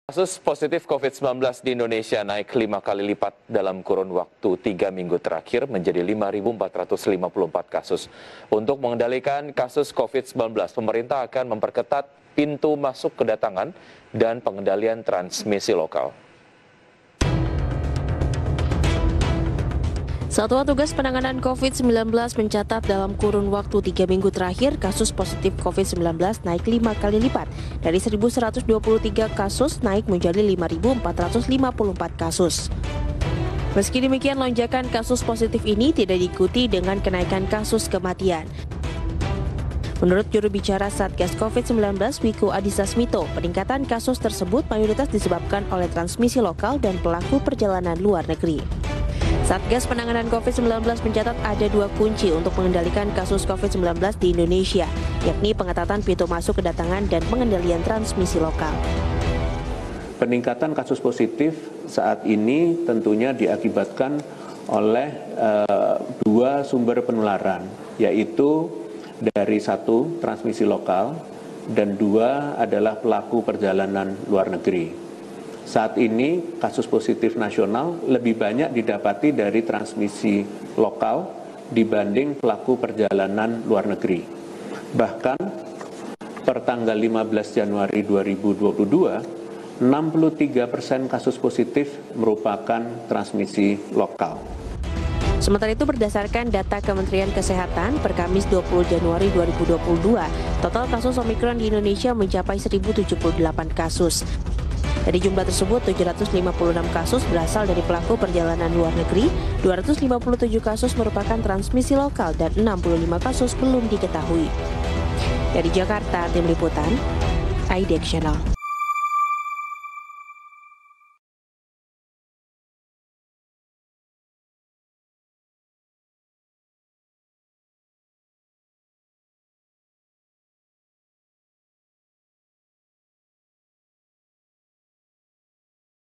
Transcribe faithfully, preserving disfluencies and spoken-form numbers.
Kasus positif covid sembilan belas di Indonesia naik lima kali lipat dalam kurun waktu tiga minggu terakhir menjadi lima ribu empat ratus lima puluh empat kasus. Untuk mengendalikan kasus covid sembilan belas, pemerintah akan memperketat pintu masuk kedatangan dan pengendalian transmisi lokal. Satuan Tugas Penanganan covid sembilan belas mencatat dalam kurun waktu tiga minggu terakhir, kasus positif covid sembilan belas naik lima kali lipat. Dari seribu seratus dua puluh tiga kasus naik menjadi lima ribu empat ratus lima puluh empat kasus. Meski demikian, lonjakan kasus positif ini tidak diikuti dengan kenaikan kasus kematian. Menurut juru bicara Satgas covid sembilan belas Wiku Adhisa Smito, peningkatan kasus tersebut mayoritas disebabkan oleh transmisi lokal dan pelaku perjalanan luar negeri. Satgas Penanganan covid sembilan belas mencatat ada dua kunci untuk mengendalikan kasus covid sembilan belas di Indonesia, yakni pengetatan pintu masuk kedatangan dan pengendalian transmisi lokal. Peningkatan kasus positif saat ini tentunya diakibatkan oleh uh, dua sumber penularan, yaitu dari satu, transmisi lokal, dan dua adalah pelaku perjalanan luar negeri. Saat ini kasus positif nasional lebih banyak didapati dari transmisi lokal dibanding pelaku perjalanan luar negeri. Bahkan per tanggal lima belas Januari dua ribu dua puluh dua, enam puluh tiga persen kasus positif merupakan transmisi lokal. Sementara itu, berdasarkan data Kementerian Kesehatan per Kamis dua puluh Januari dua ribu dua puluh dua, total kasus Omikron di Indonesia mencapai seribu tujuh puluh delapan kasus. Dari jumlah tersebut, tujuh ratus lima puluh enam kasus berasal dari pelaku perjalanan luar negeri, dua ratus lima puluh tujuh kasus merupakan transmisi lokal, dan enam puluh lima kasus belum diketahui. Dari Jakarta, Tim Liputan, I D X Channel.